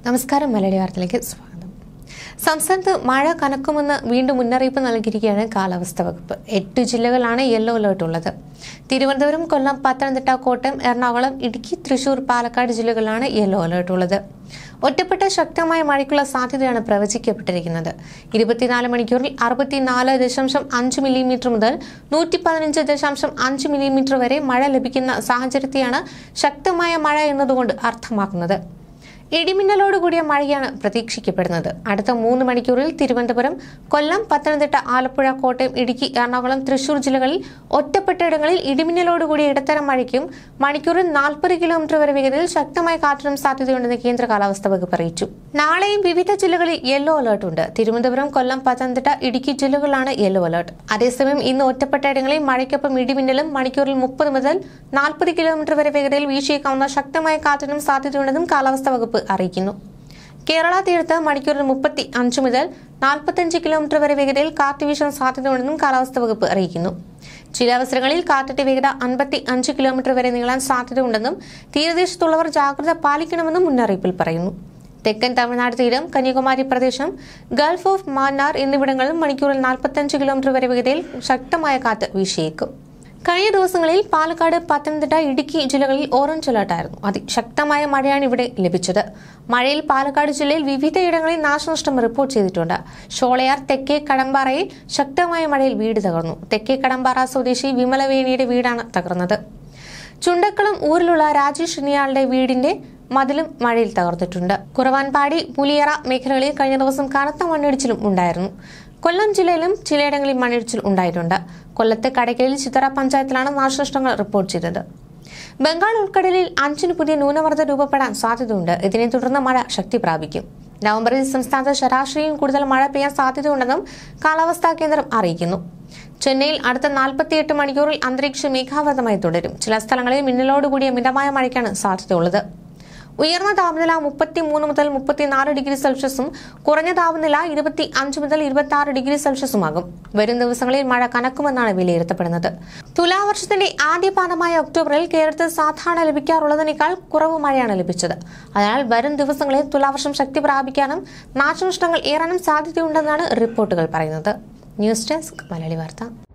നമസ്കാരം. മലയാളി വാർത്തയിലേക്ക് സ്വാഗതം. സംസ്ഥാനത്ത് മഴ കനക്കുമെന്ന് വീണ്ടും മുന്നറിയിപ്പ് നൽകിയിരിക്കുകയാണ് കാലാവസ്ഥാ വകുപ്പ്. 8 ജില്ലകളാണ് യെല്ലോ അലർട്ട് ഉള്ളത്. തിരുവനന്തപുരം, കൊല്ലം, പത്തനംതിട്ട, കോട്ടയം, എറണാകുളം, ഇടുക്കി, തൃശൂർ, പാലക്കാട് ജില്ലകളിലാണ് യെല്ലോ അലർട്ട് ഉള്ളത്. ഒറ്റപ്പെട്ട ശക്തമായ മഴയ്ക്കുള്ള സാധ്യതയാണ് പ്രവചിക്കപ്പെട്ടിരിക്കുന്നത്. 24 മണിക്കൂറിൽ 64.5 മില്ലിമീറ്റർ മുതൽ 115.5 മില്ലിമീറ്റർ വരെ മഴ ലഭിക്കുന്ന സാഹചര്യത്തെയാണ് ശക്തമായ മഴ എന്നതുകൊണ്ട് അർത്ഥമാക്കുന്നത്. ഇടിമിന്നലോടുകൂടിയ മഴയാണ് പ്രതീക്ഷിക്കപ്പെടുന്നത്. അടുത്ത 3 മണിക്കൂറിൽ തിരുവനന്തപുരം, കൊല്ലം, പത്തനംതിട്ട, ആലപ്പുഴ, കോട്ടയം, ഇടുക്കി, എറണാകുളം, തൃശൂർ ജില്ലകളിൽ ഒറ്റപ്പെട്ടയിടങ്ങളിൽ ഇടിമിന്നലോടുകൂടിയ ഇടത്തരം മഴയ്ക്കും മണിക്കൂറിൽ 40 കിലോമീറ്റർ വരെ വേഗതയിൽ ശക്തമായ കാറ്റിനും സാധ്യതയുണ്ടെന്ന് കേന്ദ്ര കാലാവസ്ഥാ വകുപ്പ് അറിയിച്ചു. നാളെയും വിവിധ ജില്ലകളിൽ യെല്ലോ അലർട്ട് ഉണ്ട്. തിരുവനന്തപുരം, കൊല്ലം, പത്തനംതിട്ട, ഇടുക്കി ജില്ലകളിലാണ് യെല്ലോ അലർട്ട്. അതേസമയം ഇന്ന് ഒറ്റപ്പെട്ടയിടങ്ങളിൽ മഴയ്ക്കൊപ്പം ഇടിമിന്നലും മണിക്കൂറിൽ 30 മുതൽ 40 കിലോമീറ്റർ വരെ വേഗതയിൽ വീശിയേക്കാവുന്ന ശക്തമായ കാറ്റിനും സാധ്യതയുണ്ടെന്നും കാലാവസ്ഥാ വകുപ്പ് അറിയിക്കുന്നു. കേരള തീരത്ത് മണിക്കൂറിൽ 35 മുതൽ 45 കിലോമീറ്റർ വരെ വേഗതയിൽ കാറ്റ് വീശാൻ സാധ്യതയുണ്ടെന്നും കാലാവസ്ഥാ വകുപ്പ് അറിയിക്കുന്നു. ചില അവസരങ്ങളിൽ കാറ്റിന്റെ വേഗത 55 കിലോമീറ്റർ വരെ നീളാൻ സാധ്യതയുണ്ടെന്നും തീരദേശത്തുള്ളവർ ജാഗ്രത പാലിക്കണമെന്നും മുന്നറിയിപ്പിൽ പറയുന്നു. തെക്കൻ തമിഴ്നാട് തീരം, കന്യാകുമാരി പ്രദേശം, ഗൾഫ് ഓഫ് മാന്നാർ എന്നിവിടങ്ങളിൽ മണിക്കൂറിൽ 45 കിലോമീറ്റർ വരെ വേഗതയിൽ ശക്തമായ കാറ്റ് വീശിയേക്കും. കഴിഞ്ഞ ദിവസങ്ങളിൽ പാലക്കാട്, പത്തനംതിട്ട, ഇടുക്കി ജില്ലകളിൽ ഓറഞ്ച് അലർട്ടായിരുന്നു. അതിശക്തമായ മഴയാണ് ഇവിടെ ലഭിച്ചത്. മഴയിൽ പാലക്കാട് ജില്ലയിൽ വിവിധയിടങ്ങളിൽ നാശനഷ്ടം റിപ്പോർട്ട് ചെയ്തിട്ടുണ്ട്. ഷോളയാർ തെക്കേ കടമ്പാറയിൽ ശക്തമായ മഴയിൽ വീട് തകർന്നു. തെക്കേ കടമ്പാറ സ്വദേശി വിമലവേണിയുടെ വീടാണ് തകർന്നത്. ചുണ്ടക്കളം ഊരിലുള്ള രാജേഷ് എന്നയാളുടെ വീടിന്റെ മതിലും മഴയിൽ തകർന്നിട്ടുണ്ട്. കുറവാൻപാടി, പുലിയറ മേഖലകളിൽ കഴിഞ്ഞ ദിവസം കനത്ത മണ്ണിടിച്ചിലും ഉണ്ടായിരുന്നു. കൊല്ലം ജില്ലയിലും ചിലയിടങ്ങളിൽ മണ്ണിടിച്ചിൽ ഉണ്ടായിട്ടുണ്ട്. കൊല്ലത്ത് കടയ്ക്കലിൽ ചിത്തറ പഞ്ചായത്തിലാണ് നാശനഷ്ടങ്ങൾ റിപ്പോർട്ട് ചെയ്തത്. ബംഗാൾ ഉൾക്കടലിൽ 5 പുതിയ ന്യൂനമർദ്ദം രൂപപ്പെടാൻ സാധ്യതയുണ്ട്. ഇതിനെ തുടർന്ന് മഴ ശക്തി പ്രാപിക്കും. നവംബറിൽ സംസ്ഥാനത്ത് ശരാശരിയും കൂടുതൽ മഴ പെയ്യാൻ സാധ്യതയുണ്ടെന്നും കാലാവസ്ഥാ കേന്ദ്രം അറിയിക്കുന്നു. ചെന്നൈയിൽ അടുത്ത 48 മണിക്കൂറിൽ അന്തരീക്ഷം മേഘാവൃതമായി തുടരും. ചില സ്ഥലങ്ങളിൽ മിന്നലോടുകൂടിയ മിതമായ മഴയ്ക്കാണ് സാധ്യതയുള്ളത്. ഉയർന്ന താപനില 33 മുതൽ 34 ഡിഗ്രി സെൽഷ്യസും കുറഞ്ഞ താപനില 25 മുതൽ 26 ഡിഗ്രി സെൽഷ്യസുമാകും. വരും ദിവസങ്ങളിൽ മഴ കനക്കുമെന്നാണ് വിലയിരുത്തപ്പെടുന്നത്. തുലാവർഷത്തിന്റെ ആദ്യ പാദമായ ഒക്ടോബറിൽ കേരളത്തിൽ സാധാരണ ലഭിക്കാറുള്ളതിനേക്കാൾ കുറവ് മഴയാണ് ലഭിച്ചത്. അതിനാൽ വരും ദിവസങ്ങളിൽ തുലാവർഷം ശക്തി പ്രാപിക്കാനും നാശനഷ്ടങ്ങൾ ഏറാനും സാധ്യതയുണ്ടെന്നാണ് റിപ്പോർട്ടുകൾ പറയുന്നത്. ന്യൂസ് ഡെസ്ക്, മലയാളി വാർത്ത.